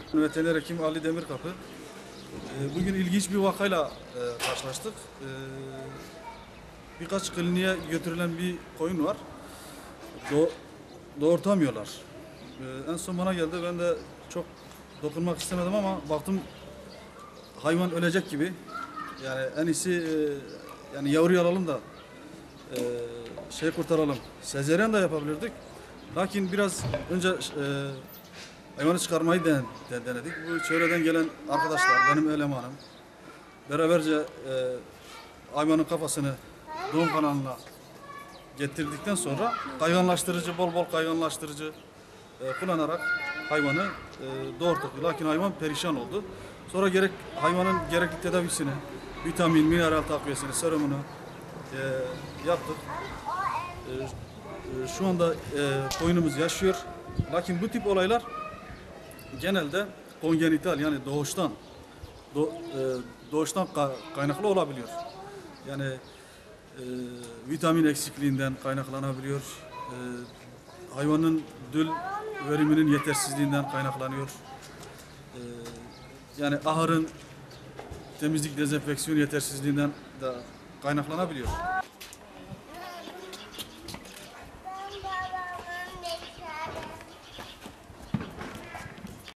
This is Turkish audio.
Veteriner hekim Ali Demirkapı. Bugün ilginç bir vakayla karşılaştık. Birkaç kliniğe götürülen bir koyun var. Doğurtamıyorlar. En son bana geldi. Ben de çok dokunmak istemedim ama baktım hayvan ölecek gibi. Yani en iyisi yani yavruyu alalım da kurtaralım. Sezeryan da yapabilirdik. Lakin biraz önce hayvanı çıkarmayı denedik. Bu çevreden gelen arkadaşlar, benim elemanım. Beraberce hayvanın kafasını doğum kanalına getirdikten sonra kayganlaştırıcı, bol bol kayganlaştırıcı kullanarak hayvanı doğurttuk. Lakin hayvan perişan oldu. Sonra hayvanın gerekli tedavisini, vitamin, mineral takviyesini, serumunu yaptık. Şu anda koyunumuz yaşıyor. Lakin bu tip olaylar genelde kongenital, yani doğuştan kaynaklı olabiliyor. Yani vitamin eksikliğinden kaynaklanabiliyor. Hayvanın dül veriminin yetersizliğinden kaynaklanıyor. Yani ahırın temizlik, dezenfeksiyon yetersizliğinden de kaynaklanabiliyor.